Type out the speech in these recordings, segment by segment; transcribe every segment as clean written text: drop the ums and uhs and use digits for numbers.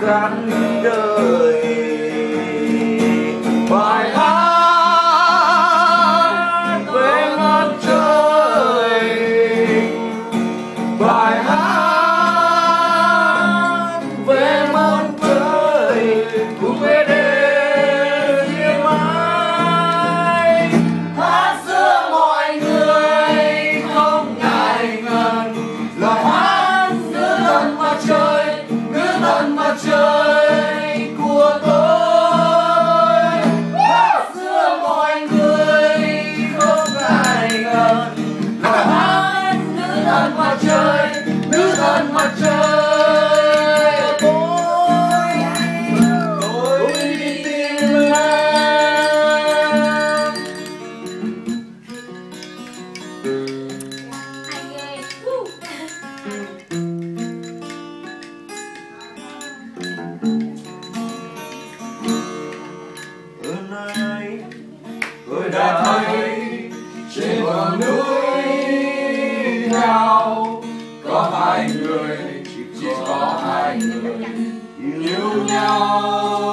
khát đời. Bài hát về mặt trời, bài hát về mặt trời cùng về đêm đêm mai. Hát giữa mọi người không ngại ngần, lời hát nữ thần mặt trời, nữ thần mặt trời của tôi. Hát giữa mọi người không ngại ngần, lời hát nữ thần mặt trời, nữ thần mặt trời của tôi đi tìm em. Ở nơi ấy tôi đã thấy trên ngọn núi cao có hai người, chỉ có hai người yêu nhau.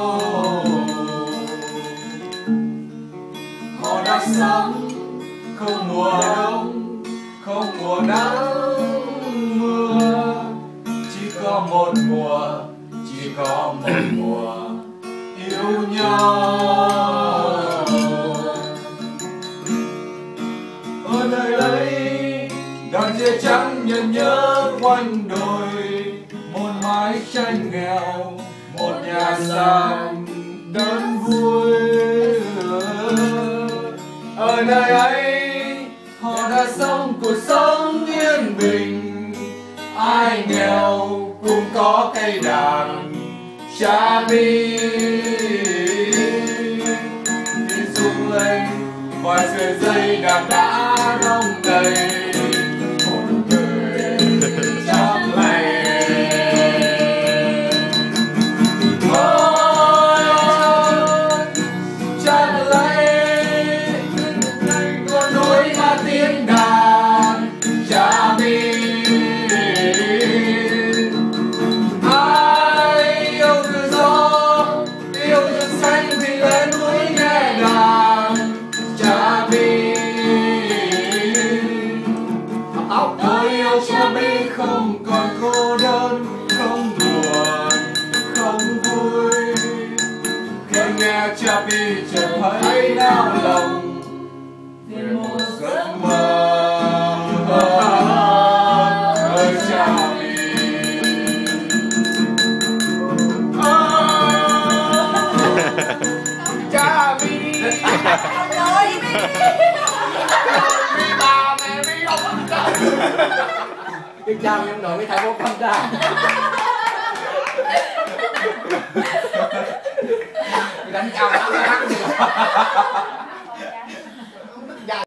Họ đã sống không mùa đông, không mùa nắng mưa, chỉ có một mùa, chỉ có một mùa yêu nhau. Ở nơi ấy đàn chia trắng nhận nhớ quanh đồi, một mái tranh nghèo, một nhà sàn đơn vui. Ở nơi ấy họ đã sống cuộc sống yên bình, ai nghèo cũng có cây đàn cha mi. Tiếng rung lên ngoài sợi dây đàn đã đong đầy, một người chắp tay. Chắp lấy con núi mà tiếng đàn cha mi. Ai yêu tự do, yêu rừng xanh thì lên núi nghe đàn cha mi. Tôi yêu cha mi không còn cô đơn, không buồn, không vui. Khi nghe cha mi chợt thấy đau lòng về một giấc mơ ơi cha mi. Cha mi mi bà mẹ mi không có trời. Cái cha mi ông nội mới thấy bố con ra. Đánh nhau lắm.